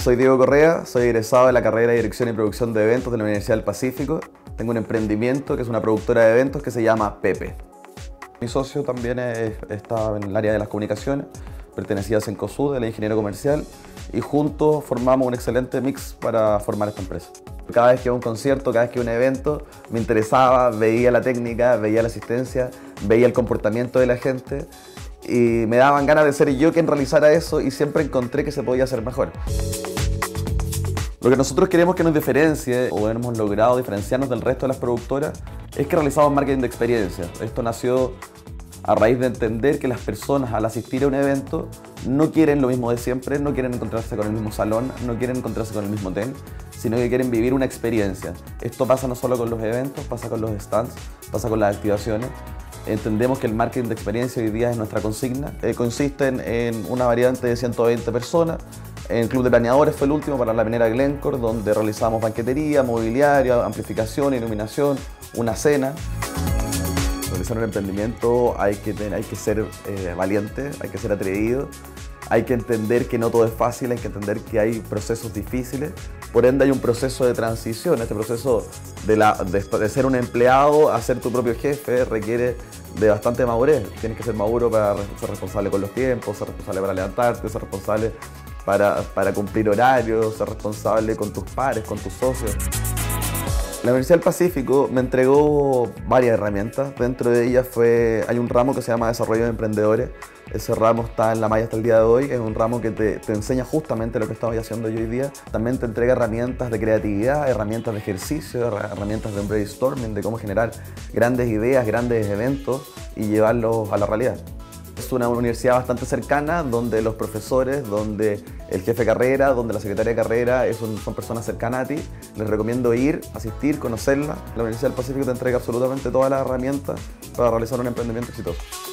Soy Diego Correa, soy egresado de la carrera de Dirección y Producción de Eventos de la Universidad del Pacífico. Tengo un emprendimiento que es una productora de eventos que se llama Pepe. Mi socio también está en el área de las comunicaciones, pertenecía a Cencosud, de la ingeniería comercial, y juntos formamos un excelente mix para formar esta empresa. Cada vez que iba a un concierto, cada vez que iba a un evento, me interesaba, veía la técnica, veía la asistencia, veía el comportamiento de la gente y me daban ganas de ser yo quien realizara eso y siempre encontré que se podía hacer mejor. Lo que nosotros queremos que nos diferencie, o hemos logrado diferenciarnos del resto de las productoras, es que realizamos marketing de experiencia. Esto nació a raíz de entender que las personas al asistir a un evento no quieren lo mismo de siempre, no quieren encontrarse con el mismo salón, no quieren encontrarse con el mismo hotel, sino que quieren vivir una experiencia. Esto pasa no solo con los eventos, pasa con los stands, pasa con las activaciones. Entendemos que el marketing de experiencia hoy día es nuestra consigna. Consisten en una variante de 120 personas. El Club de Planeadores fue el último para la minera Glencore, donde realizamos banquetería, mobiliario, amplificación, iluminación, una cena. Realizar un emprendimiento hay que ser valiente, hay que ser atrevido, hay que entender que no todo es fácil, hay que entender que hay procesos difíciles. Por ende hay un proceso de transición. Este proceso de ser un empleado a ser tu propio jefe requiere de bastante madurez. Tienes que ser maduro para ser responsable con los tiempos, ser responsable para levantarte, ser responsable para cumplir horarios, ser responsable con tus pares, con tus socios. La Universidad del Pacífico me entregó varias herramientas. Dentro de ellas hay un ramo que se llama Desarrollo de Emprendedores. Ese ramo está en la malla hasta el día de hoy. Es un ramo que te enseña justamente lo que estamos haciendo yo hoy día. También te entrega herramientas de creatividad, herramientas de ejercicio, herramientas de brainstorming, de cómo generar grandes ideas, grandes eventos y llevarlos a la realidad. Es una universidad bastante cercana, donde los profesores, donde el jefe de carrera, donde la secretaria de carrera son personas cercanas a ti. Les recomiendo ir, asistir, conocerla. La Universidad del Pacífico te entrega absolutamente todas las herramientas para realizar un emprendimiento exitoso.